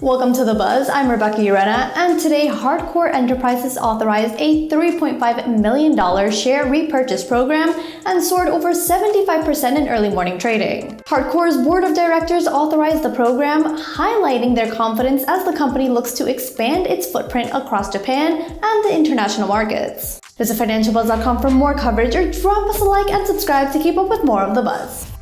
Welcome to The Buzz. I'm Rebecca Urena, and today HeartCore Enterprises authorized a $3.5 million share repurchase program and soared over 75% in early morning trading. HeartCore's board of directors authorized the program, highlighting their confidence as the company looks to expand its footprint across Japan and the international markets. Visit financialbuzz.com for more coverage or drop us a like and subscribe to keep up with more of The Buzz.